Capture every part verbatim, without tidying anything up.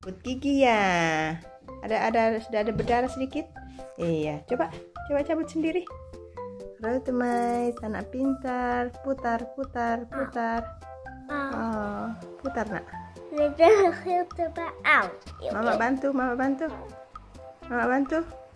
Cabut gigi ya. Ada ada sudah ada berdarah sedikit. Iya, coba coba cabut sendiri. Rautemait, anak pintar, putar putar putar. Oh, putar nak. Mama bantu, mama bantu. Mama bantu.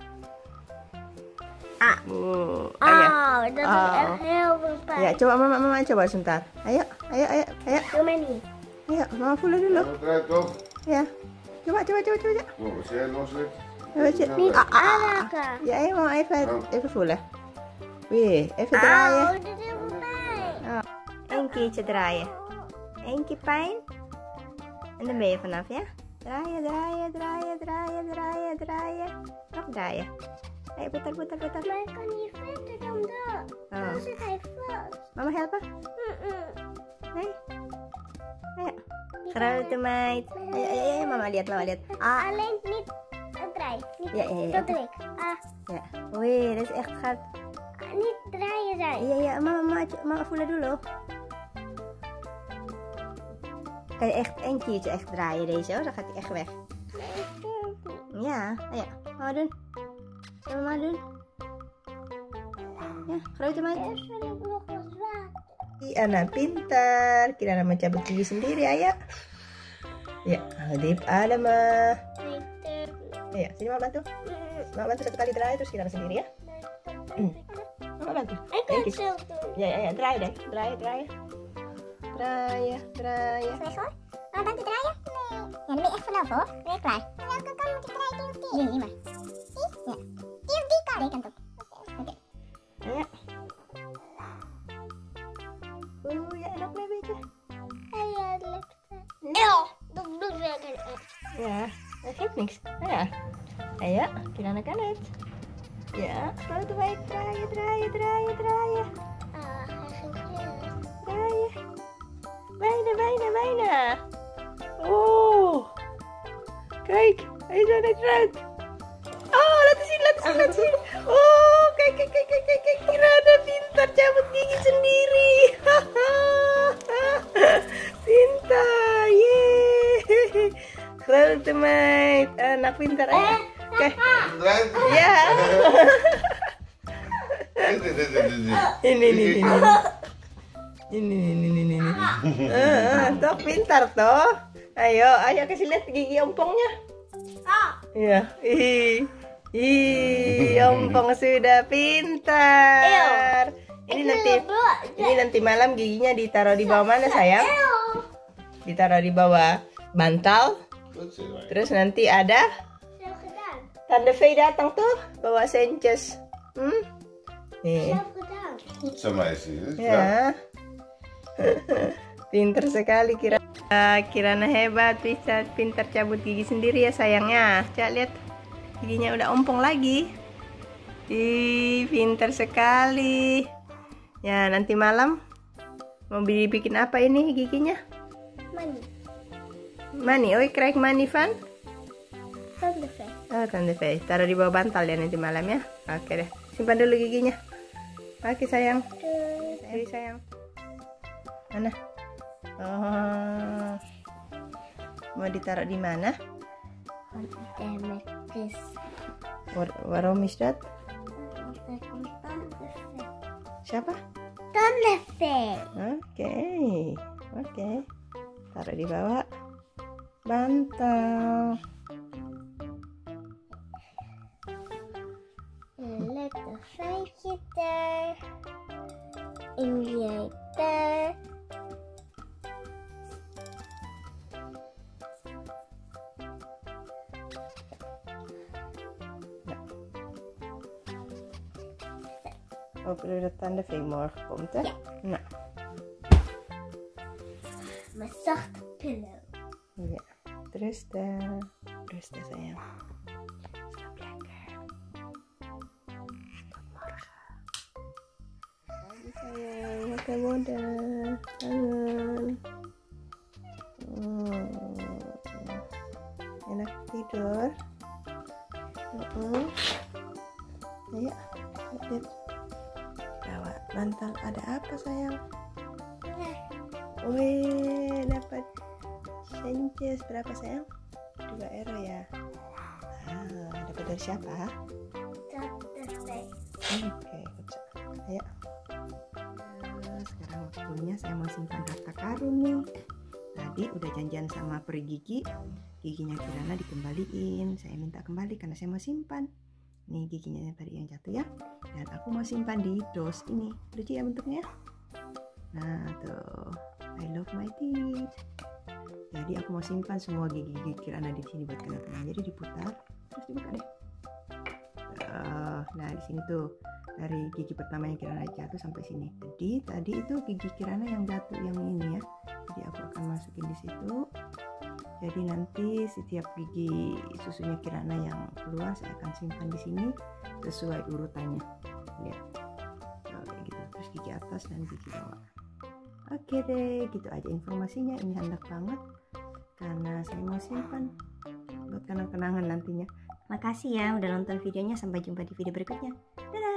Ah. Uh, Oh, ayo. dat Oh. is echt heel veel pijn. Ya, coba mama mama coba sebentar. Ayo, ayo, ayo, ayo. Doe maar niet. Ayo, mama voelen dulu. Eruit toch? Ya. Coba coba coba coba. Oh, als jij loslegt. Coba, Cik. Niet Ah, ah, ah. aanraken. Ya, ayo mau even even voelen. Wih, even Oh, draaien. dit is heel veel pijn. Eén keertje draaien. Eén keer pijn. En dan ben je vanaf, ja? Draaien, draaien, draaien, draaien, draaien, draaien. Nog draaien. Ayo, putar, putar, putar. Maar ik kan niet verder dan dat. Oh. Dan zit hij vast. Mama helpen? Mm-mm. Nee? Ayo. Grote meid. Ayo, ayo, ayo, mama lihat, mama lihat. Ah, Alleen niet het draai. Niet Ja, ja, ja. dat doe ik. Ah, ya. Wih, dat is echt gaat. ah, niet draaien zijn. Iya, iya, mama, mama, mama voelen dulu. Kan je echt één keertje echt draaien deze hoor, dan gaat hij echt weg. Nee, ik wil het niet. Ja, ayo, mama doen. Coba mama doen. Ya, grote meid. Eerst wil ik nog wat water. Anak pintar, Kirana mencabut gigi sendiri, ayo. Ya, adip adama. Nee, ik durf niet. Ayo, sini mama bantu. Mama bantu satu kali draaien terus Kirana sendiri ya. Nee, Mama bantu. ik kan Eén het keer. zelf doen. Ya, ya, ya, draaien deh, draaien, draaien. Draaien, draaien. Sorry hoor. Maar bantu draaien? Nee. Ja, dan ben je echt vanaf hoor. Ben je klaar? Aan welke kant moet ik draaien? Die of die? Die, maar. Die? Ja. Die of die kant? Die kant op. Oké. Ya. Uh, ya enak deh beetje. Ja, dat lukt. Ja, dat doet werken echt. Ya, dat geeft niks. Ya. Ayo, Kirana kan het. Ya, grote meid, draaien, draaien, draaien, draaien. Ah, hij ging gillen. Draaien. Bijna, bijna, bijna. Oh. Kijk, hij is aan het eruit. Oh, laten zien, laten zien, laten zien. Oh, kijk, kijk, kijk, kijk, kijk, kijk. Kirana pintar cabut gigi sendiri. Pintar, yeay. Grote meid, anak pintar. Ayo. Kijk, Eruit. ya. Dit, dit, dit, dit, dit. Ini, ini, ini, ini. Ini, ini, ini, ini. Ah, toh pintar toh. Ayo, ayo kasih lihat gigi ompongnya. Ah, Iya. Ih, ih, ompong sudah pintar. Ini nanti, ini nanti malam giginya ditaruh di bawah mana sayang? Ditaruh di bawah bantal. Goed zo, hè. Terus nanti ada zelf gedaan. Tante V datang tuh bawa sencus. Hmm? Nih. Zelf gedaan. Goed zo, meisje. Dit is wel- Ya. Pinter sekali Kira. Kirana hebat, bisa pintar cabut gigi sendiri ya sayangnya. Coba lihat giginya udah ompong lagi. Ih, pintar sekali. Ya, nanti malam mau dibikin apa ini giginya? Mani. Mani, oi crack mani Van. Van de vet. Oh, Tante V, taruh di bawah bantal ya nanti malam ya. Oke deh, simpan dulu giginya. Oke sayang. Jadi sayang. Mana? Oh. Mau ditaruh di mana? Demetris. War- Waarom is dat? Daar komt Tante vet. Siapa? Tante vet. Oke. Oke. Taruh di bawah bantal. Een lekker vijfje daar. En jij daar. Hopen we dat Tante V morgen komt, hè? Ja. Nou, Mijn zachte pillow. ja. Rusten. Rusten, sayang. Slaap lekker. Tot morgen. Pagi, sayang. Makan muda. Kangen. Hmm. Enak tidur. Uh-uh. Ayo, lihat. Bawa bantal. Ada apa, sayang? Wih, dapat sencus berapa sayang? juga Ero ya. Ah, dapat dari siapa? Oke, kocak. Ayo. Nah, sekarang waktunya saya mau simpan harta karun nih. Tadi udah janjian sama peri gigi, giginya Kirana dikembaliin. Saya minta kembali karena saya mau simpan. Nih giginya yang tadi yang jatuh ya. Dan aku mau simpan di dos ini. Lucu ya bentuknya. Nah tuh, I love my teeth. Jadi aku mau simpan semua gigi-gigi Kirana di sini buat kenang-kenang. Jadi diputar, terus dibuka deh. Nah di sini tuh dari gigi pertama yang Kirana jatuh sampai sini. Jadi tadi itu gigi Kirana yang jatuh yang ini ya. Jadi aku akan masukin di situ. Jadi nanti setiap gigi susunya Kirana yang keluar saya akan simpan di sini sesuai urutannya. Lihat, oh, kayak gitu. Terus gigi atas dan gigi bawah. Oke deh, gitu aja informasinya. Ini handak banget karena saya mau simpan buat kenang-kenangan nantinya. Makasih ya udah nonton videonya. Sampai jumpa di video berikutnya. Dadah.